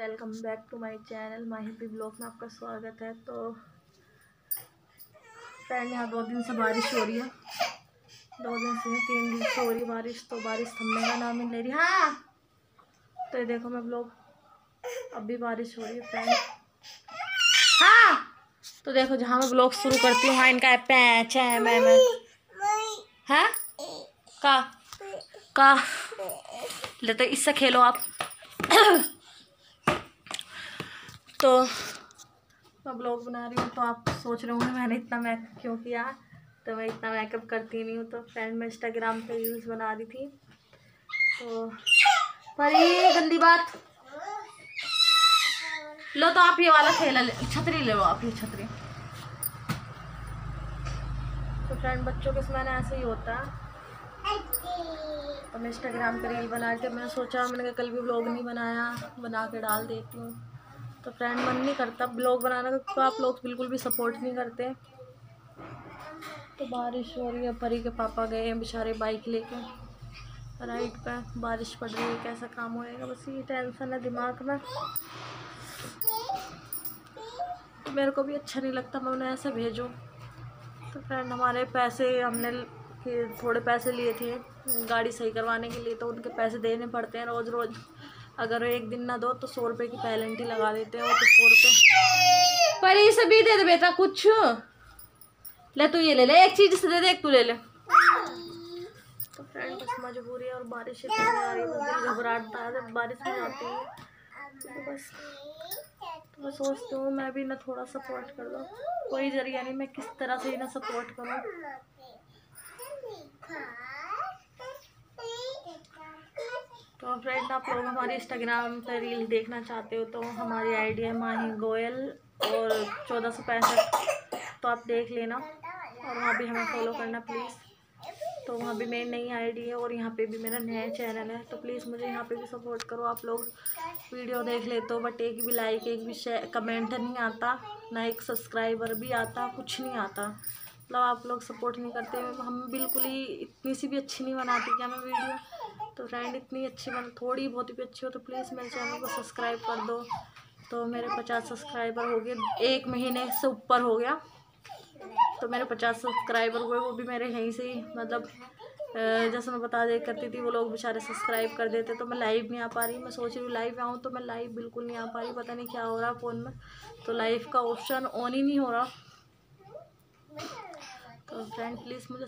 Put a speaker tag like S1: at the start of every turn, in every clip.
S1: Welcome back to my channel Mahi blog में आपका स्वागत है। तो फ्रेंड यहाँ 2 दिन से बारिश हो रही है, 2 दिन से 3 दिन से हो रही बारिश। तो बारिश थमने का नाम नहीं ले रही। हाँ तो ये देखो मैं ब्लॉग, अब भी बारिश हो रही है फ्रेंड। हाँ तो देखो जहाँ मैं ब्लॉग शुरू करती हूँ वहाँ इनका पैच है। मैं हाँ का ले तो इससे खेलो आप। तो मैं ब्लॉग बना रही हूँ तो आप सोच रहे होंगे मैंने इतना मेकअप क्यों किया। तो मैं इतना मेकअप करती नहीं हूँ। तो फ्रेंड मैं इंस्टाग्राम पे रील्स बना रही थी। तो पर ये गंदी बात लो, तो आप ये वाला थैला छतरी ले लो, आप ये छतरी। तो फ्रेंड बच्चों के समय ऐसे ही होता है। तो मैं इंस्टाग्राम पे रील बना रही थी, मैंने सोचा मैंने कहा कल भी ब्लॉग नहीं बनाया, बना के डाल देती हूँ। तो फ्रेंड मन नहीं करता ब्लॉग बनाने का, तो आप लोग बिल्कुल भी सपोर्ट नहीं करते। तो बारिश हो रही है, परी के पापा गए हैं बेचारे बाइक लेके राइड पे, बारिश पड़ रही है, कैसा काम होएगा, बस ये टेंशन है दिमाग में। तो मेरे को भी अच्छा नहीं लगता मैं उन्हें ऐसे भेजूँ। तो फ्रेंड हमारे पैसे हमने थोड़े पैसे लिए थे गाड़ी सही करवाने के लिए, तो उनके पैसे देने पड़ते हैं रोज़ रोज़। अगर एक दिन ना दो तो 100 रुपये की पेनल्टी लगा देते हैं। वो तो 100 रुपये पर ये सभी दे दे बेटा, कुछ ले, तू ये ले ले, एक चीज से दे दे, एक तू ले ले। तो फ्रेंड बस मजबूरी है और बारिश इतनी आ रही है, बस दिल घबराता है जब बारिश हो जाती है। तो बस तो मैं सोचती हूँ मैं भी ना थोड़ा सपोर्ट कर दूँ, कोई जरिया नहीं, मैं किस तरह से ना सपोर्ट करूँ। तो फ्रेंड आप लोग हमारे इंस्टाग्राम पर रील देखना चाहते हो तो हमारी आईडी है माही गोयल और 1465, तो आप देख लेना और वहाँ भी हमें फॉलो करना प्लीज़। तो वहाँ भी मेरी नई आईडी है और यहाँ पे भी मेरा नया चैनल है। तो प्लीज़ मुझे यहाँ पे भी सपोर्ट करो। आप लोग वीडियो देख लेते हो बट एक भी लाइक, एक भी शेयर, कमेंट नहीं आता, ना एक सब्सक्राइबर भी आता, कुछ नहीं आता। मतलब आप लोग सपोर्ट नहीं करते। हम बिल्कुल ही इतनी सी भी अच्छी नहीं बनाती क्या मैं वीडियो। तो फ्रेंड इतनी अच्छी थोड़ी बहुत भी अच्छी हो तो प्लीज़ मेरे चैनल को सब्सक्राइब कर दो। तो मेरे 50 सब्सक्राइबर हो गए, 1 महीने से ऊपर हो गया। तो मेरे 50 सब्सक्राइबर हुए, वो भी मेरे यहीं से ही, मतलब जैसे मैं बता दे करती थी वो लोग बेचारे सब्सक्राइब कर देते। तो मैं लाइव नहीं आ पा रही, मैं सोच रही हूँ लाइव आऊँ, तो मैं लाइव बिल्कुल नहीं आ पा रही, पता नहीं क्या हो रहा फ़ोन में। तो लाइव का ऑप्शन ऑन ही नहीं हो रहा। तो फ्रेंड प्लीज़ मुझे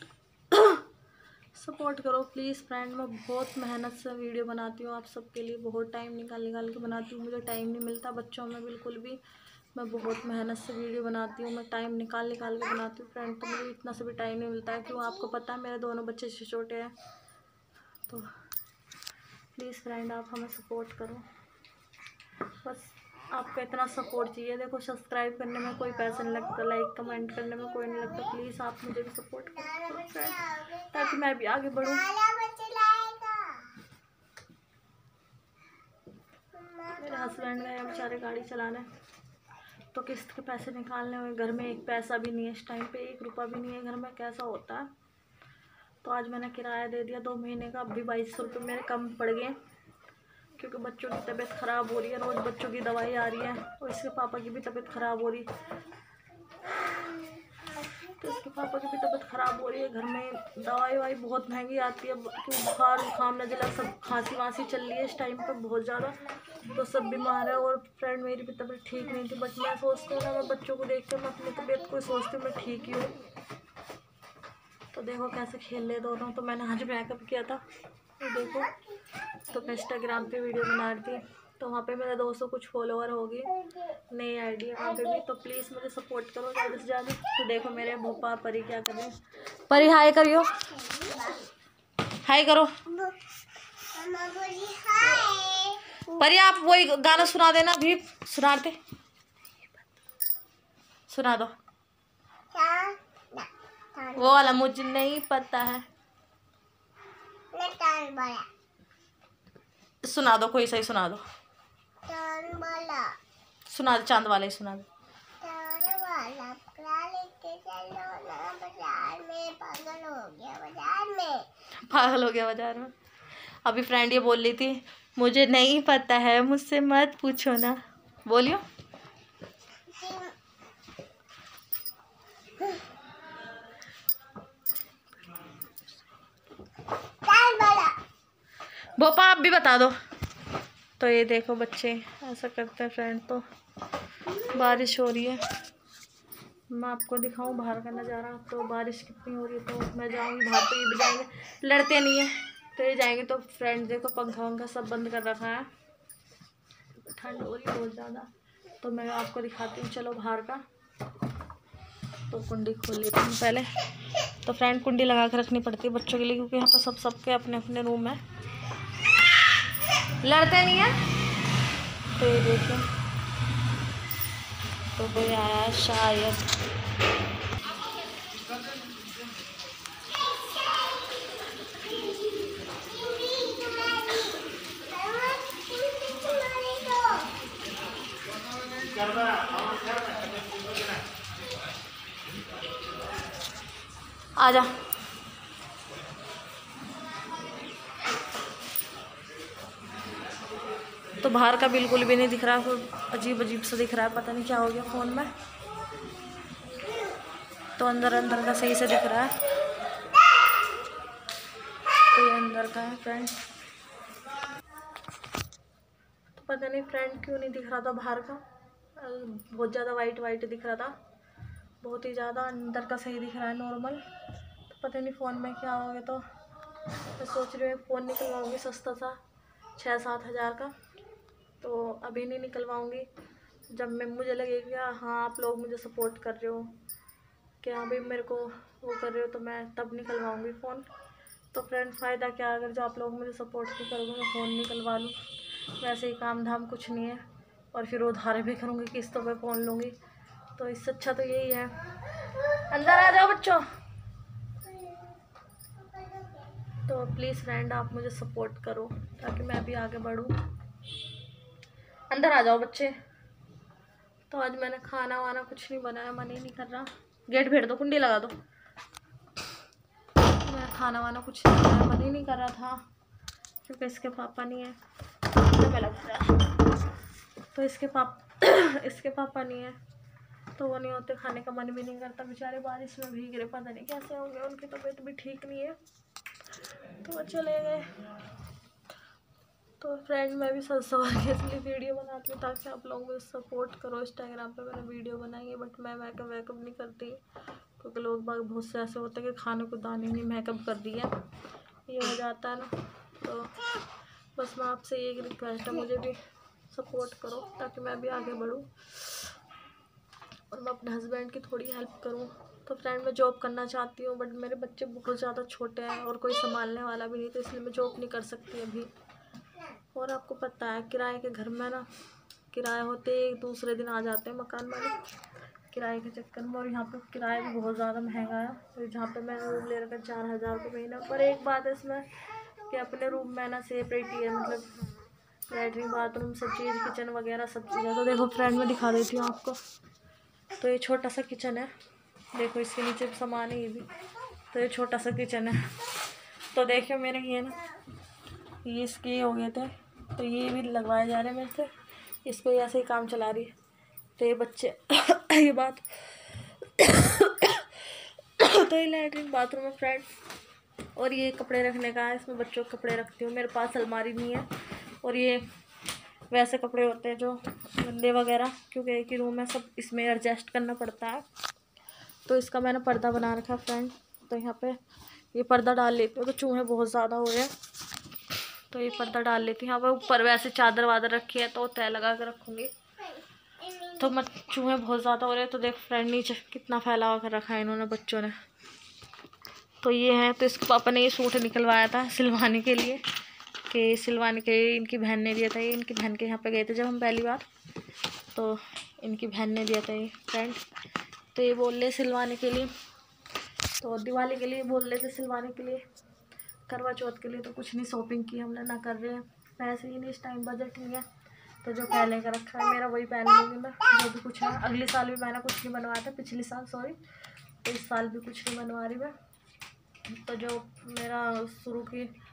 S1: सपोर्ट करो प्लीज़ फ्रेंड। मैं बहुत मेहनत से वीडियो बनाती हूँ आप सबके लिए, बहुत टाइम निकाल के बनाती हूँ, मुझे टाइम नहीं मिलता बच्चों में बिल्कुल भी। मैं बहुत मेहनत से वीडियो बनाती हूँ, मैं टाइम निकाल के बनाती हूँ फ्रेंड। तो मुझे इतना से भी टाइम नहीं मिलता है, क्यों आपको पता है मेरे दोनों बच्चे छोटे हैं। तो प्लीज़ फ्रेंड आप हमें सपोर्ट करो, बस आपका इतना सपोर्ट चाहिए। देखो सब्सक्राइब करने में कोई पैसा नहीं लगता, लाइक कमेंट करने में कोई नहीं लगता। प्लीज़ आप मुझे भी सपोर्ट करो फ्रेंड, ताकि मैं भी आगे बढ़ूँ। मेरे हस्बैंड गए बेचारे गाड़ी चलाने, तो किस्त के पैसे निकालने हुए, घर में एक पैसा भी नहीं है इस टाइम पे, 1 रुपया भी नहीं है घर में, कैसा होता है। तो आज मैंने किराया दे दिया 2 महीने का, अब भी 2200 रुपये मेरे कम पड़ गए, क्योंकि बच्चों की तबीयत ख़राब हो रही है, रोज़ बच्चों की दवाई आ रही है और इसके पापा की भी तबीयत ख़राब हो रही है। तो इसके पापा की भी तबीयत ख़राब हो रही है, घर में दवाई बहुत महंगी आती है, क्योंकि बुखार जुकाम नज़ला सब खांसी वासी चल रही है इस टाइम पर बहुत ज़्यादा। तो सब बीमार है और फ्रेंड मेरी भी तबीयत ठीक नहीं थी, बट मैं सोचती हूँ ना, मैं बच्चों को देख कर मैं अपनी तबीयत को सोचती हूँ मैं ठीक ही हूँ। तो देखो कैसे खेल ले दोनों। तो मैंने आज मेकअप किया था, तो देखो तो मैं इंस्टाग्राम पे वीडियो बना रही थी, तो वहाँ पे मेरे 200 कुछ फॉलोअर हो गए, नई आईडी है वहाँ पे भी। तो प्लीज़ मुझे सपोर्ट करो ज़्यादा से ज़्यादा। तो देखो मेरे भोपा परी क्या कर रहे हैं, परी हाय करियो, हाय करो परी। आप वही गाना सुना देना, भी सुनाते सुना दो वो वाला, मुझे नहीं पता है, सुना दो कोई सही सुना दो, सुना दो चांद वाला ही सुना दो। पागल हो गया बाजार में। अभी फ्रेंड ये बोल रही थी मुझे नहीं पता है, मुझसे मत पूछो ना। बोलियो। बोपा आप भी बता दो। तो ये देखो बच्चे ऐसा करते हैं फ्रेंड। तो बारिश हो रही है, मैं आपको दिखाऊं बाहर का नज़ारा। तो बारिश कितनी हो रही है, तो मैं जाऊंगी बाहर। तो ये भी जाएंगे, लड़ते नहीं है तो ये जाएंगे। तो फ्रेंड देखो पंखा वंखा सब बंद कर रखा है, ठंड हो रही है बहुत ज़्यादा। तो मैं आपको दिखाती हूँ, चलो बाहर का। तो कुंडी खोल लेती हूँ पहले। तो फ्रेंड कुंडी लगा कर रखनी पड़ती है बच्चों के लिए, क्योंकि यहाँ पर सबके अपने अपने रूम है, लड़ते नहीं है। तो ये देखो, तो कोई आया शायद। आजा। तो बाहर का बिल्कुल भी नहीं दिख रहा, कोई अजीब अजीब सा दिख रहा है, पता नहीं क्या हो गया फ़ोन में। तो अंदर अंदर का सही से दिख रहा है। तो ये अंदर का है फ्रेंड। तो पता नहीं फ्रेंड क्यों नहीं दिख रहा था बाहर का, बहुत ज़्यादा वाइट वाइट दिख रहा था, बहुत ही ज़्यादा। अंदर का सही दिख रहा है नॉर्मल। तो पता नहीं फ़ोन में क्या हो गया। तो मैं सोच रही हूँ फ़ोन निकलवाऊँगी सस्ता सा 6-7 हज़ार का। तो अभी नहीं निकलवाऊँगी, जब मैं मुझे लगेगा हाँ आप लोग मुझे सपोर्ट कर रहे हो, कि हाँ भाई मेरे को वो कर रहे हो, तो मैं तब निकलवाऊँगी फ़ोन। तो फ्रेंड फ़ायदा क्या, अगर जो आप लोग मुझे सपोर्ट नहीं करोगे मैं फ़ोन निकलवा लूँ। वैसे ही काम धाम कुछ नहीं है, और फिर उधार भी करूँगी, किस्तों पे फ़ोन लूँगी। तो इससे अच्छा तो यही है। अंदर आ जाओ बच्चों। तो प्लीज़ फ्रेंड आप मुझे सपोर्ट करो ताकि मैं भी आगे बढ़ूँ। अंदर आ जाओ बच्चे। तो आज मैंने खाना वाना कुछ नहीं बनाया, मन ही नहीं कर रहा। गेट भेड़ दो, कुंडी लगा दो। तो मैंने खाना वाना कुछ नहीं बनाया, मन ही नहीं कर रहा था, क्योंकि इसके पापा नहीं है। तो मैं लग रहा, तो इसके पापा नहीं है, तो वो नहीं होते, खाने का मन भी नहीं करता। बेचारे बारिश में भीग रहे, पता नहीं कैसे होंगे, उनकी तबीयत भी ठीक नहीं है, तो वो चले गए। तो फ्रेंड मैं भी सच सवार के इसलिए वीडियो बनाती हूँ ताकि आप लोग मुझे सपोर्ट करो। इंस्टाग्राम पे मैंने वीडियो बनाई है, बट मैं मेकअप नहीं करती, क्योंकि लोग बाग बहुत से ऐसे होते हैं कि खाने को दाने नहीं मेकअप कर दिया, ये हो जाता है ना। तो बस मैं आपसे एक रिक्वेस्ट है, मुझे भी सपोर्ट करो ताकि मैं भी आगे बढ़ूँ और मैं अपने हस्बैंड की थोड़ी हेल्प करूँ। तो फ्रेंड मैं जॉब करना चाहती हूँ, बट मेरे बच्चे बहुत ज़्यादा छोटे हैं और कोई संभालने वाला भी नहीं, तो इसलिए मैं जॉब नहीं कर सकती अभी। और आपको पता है किराए के घर में ना, किराए होते एक दूसरे दिन आ जाते हैं मकान मालिक किराए के चक्कर में। और यहाँ पे किराया भी बहुत ज़्यादा महंगा है। तो जहाँ पे मैं रूम ले रखा 4,000 रुपये महीना। पर एक बात है इसमें कि अपने रूम में ना सेपरेट ही है, मतलब लैट्रिन बाथरूम सब चीज़, किचन वगैरह सब चीज़। तो देखो फ्रेंड मैं दिखा देती हूँ आपको। तो ये छोटा सा किचन है, देखो इसके नीचे सामान है ये भी। तो ये छोटा सा किचन है। तो देखियो मेरे ये ना, ये इसके हो गए थे, तो ये भी लगवाए जा रहे हैं मेरे से, इसको ऐसे ही काम चला रही है। तो ये बच्चे ये बात तो ये लैट्रिन बाथरूम है फ्रेंड। और ये कपड़े रखने का है, इसमें बच्चों के कपड़े रखती हूँ। मेरे पास अलमारी नहीं है, और ये वैसे कपड़े होते हैं जो गंदे वगैरह, क्योंकि एक ही रूम है, सब इसमें एडजस्ट करना पड़ता है। तो इसका मैंने पर्दा बना रखा फ्रेंड। तो यहाँ पे ये पर्दा डाल लेती हूँ, तो चूहे बहुत ज़्यादा हो रहे हैं, तो ये पर्दा डाल लेती हूँ। यहाँ पर ऊपर वैसे चादर वादर रखी है, तो तय लगा कर रखूँगी। तो चूहे बहुत ज़्यादा हो रहे हैं। तो देख फ्रेंड नीचे कितना फैला कर रखा है इन्होंने बच्चों ने। तो ये है, तो इसके पापा ने ये सूट निकलवाया था सिलवाने के लिए, कि सिलवाने के लिए इनकी बहन ने दिया था। ये इनकी बहन के यहाँ पे गए थे जब हम पहली बार, तो इनकी बहन ने दिया था ये फ्रेंड। तो ये बोल रहे सिलवाने के लिए, तो दिवाली के लिए बोल रहे थे सिलवाने के लिए, करवा चौथ के लिए। तो कुछ नहीं शॉपिंग की हमने, ना कर रहे हैं, पैसे ही नहीं, इस टाइम बजट नहीं है। तो जो पहले का रखा है मेरा वही पहन लूँगी मैं, जो भी कुछ है। अगले साल भी मैंने कुछ नहीं बनवाया था, पिछले साल सॉरी, तो इस साल भी कुछ नहीं बनवा रही मैं। तो जो मेरा शुरू की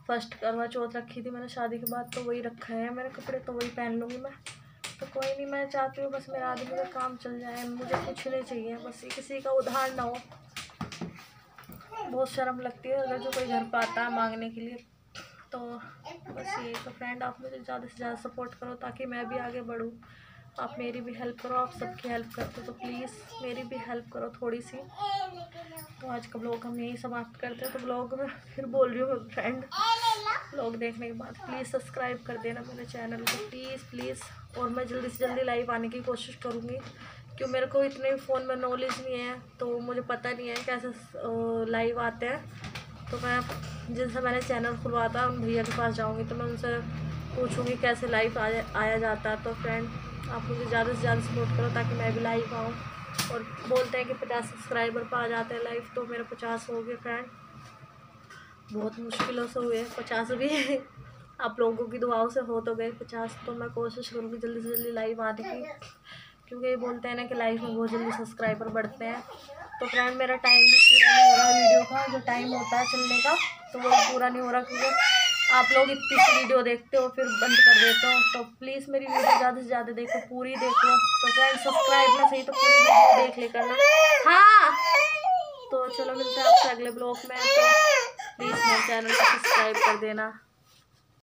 S1: फर्स्ट करवा चौथ रखी थी मैंने शादी के बाद, तो वही रखा है मेरे कपड़े, तो वही पहन लूँगी मैं। तो कोई नहीं, मैं चाहती हूँ बस मेरा आदमी का काम चल जाए, मुझे कुछ नहीं चाहिए, बस किसी का उधार ना हो। बहुत शर्म लगती है अगर जो कोई घर पर आता है मांगने के लिए। तो बस ये तो फ्रेंड, आप मुझे ज़्यादा से ज़्यादा सपोर्ट करो ताकि मैं भी आगे बढ़ूँ। आप मेरी भी हेल्प करो, आप सबकी हेल्प करते हो तो प्लीज़ मेरी भी हेल्प करो थोड़ी सी। तो आज का ब्लॉग हम यही समाप्त करते हैं। तो ब्लॉग में फिर बोल रही हूँ फ्रेंड, ब्लॉग देखने के बाद प्लीज़ सब्सक्राइब कर देना मेरे चैनल को, प्लीज़। और मैं जल्दी से जल्दी लाइव आने की कोशिश करूँगी, क्योंकि मेरे को इतने फ़ोन में नॉलेज नहीं है, तो मुझे पता नहीं है कैसे लाइव आते हैं। तो मैं जिनसे मैंने चैनल खुलवाया था उन भैया के पास जाऊँगी, तो मैं उनसे पूछूँगी कैसे लाइव आया जाता है। तो फ्रेंड, आप मुझे ज़्यादा से ज़्यादा सपोर्ट करो ताकि मैं भी लाइव आऊँ। और बोलते हैं कि 50 सब्सक्राइबर पर आ जाते हैं लाइव, तो मेरे 50 हो गए फ्रेंड, बहुत मुश्किलों से हुए 50 भी। आप लोगों की दुआओं से हो तो गए 50। तो मैं कोशिश करूँगी जल्दी से जल्दी लाइव आने की, क्योंकि ये बोलते हैं ना कि लाइव में बहुत जल्दी सब्सक्राइबर बढ़ते हैं। तो फ्रेंड, मेरा टाइम भी पूरा नहीं हो रहा वीडियो का, जो टाइम होता है चलने का तो वो पूरा नहीं हो रहा, क्योंकि आप लोग इतनी सी वीडियो देखते हो फिर बंद कर देते हो। तो प्लीज़ मेरी वीडियो ज़्यादा से ज़्यादा देखो, पूरी देखो। तो फ्रेंड, सब्सक्राइब ना सही तो पूरी वीडियो देख ले करना। हाँ, तो चलो मिलते हैं आपसे अगले ब्लॉग में। तो प्लीज़ मेरे चैनल को सब्सक्राइब कर देना।